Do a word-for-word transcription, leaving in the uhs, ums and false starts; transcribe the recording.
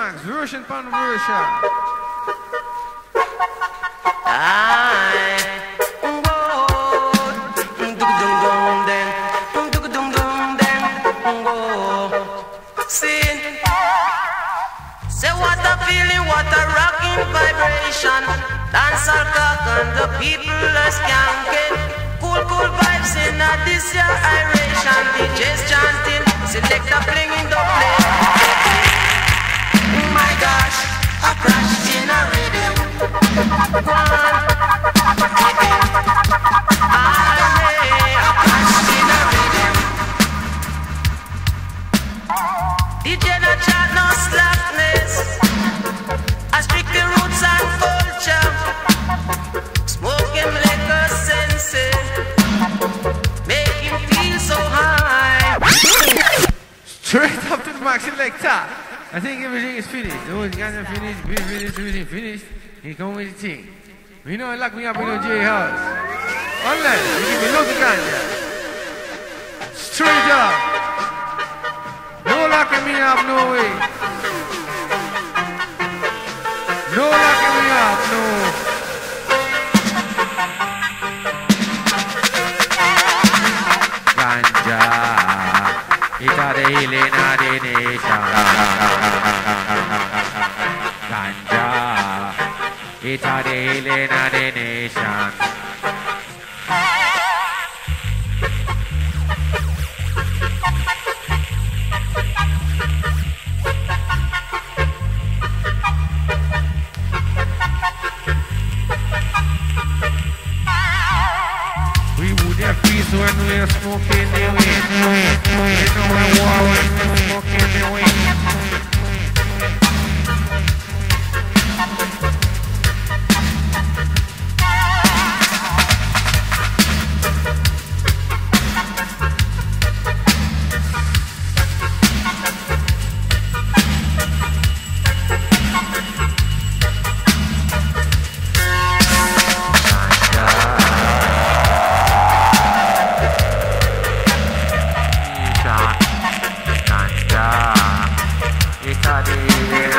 Max, version upon version. Aye. Say what a feeling, what a rocking vibration. Dance all cock and the people are skanking. Cool, cool vibes in a this year iration. D Js chanting, select a fling in the play. Oh my gosh, I crashed in a rhythm. One, I crashed in a rhythm. D J no chat, no slackness. I speak the roots and culture. Smoke him like a sensei. Make him feel so high. Straight up to the max selector. I think everything is finished. Those guys are finished, finished, finished, finished, finished. He come with the thing. You know, lock me up in your J house. Unless you give me lots of ganja. Straight up. No locking me up, no way. No locking me up, no. Ganja, it's a healing of the nation. Ganja, it's a healing of the nation. When we're smoking the weed, you know we're war when we're smoking the weed. It's a day.